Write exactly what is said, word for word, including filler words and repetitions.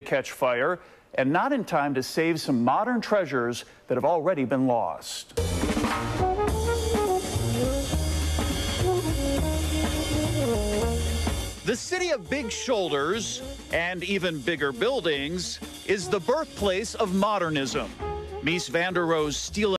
catch fire, and not in time to save some modern treasures that have already been lost. The city of big shoulders and even bigger buildings is the birthplace of modernism. Mies van der Rohe's steel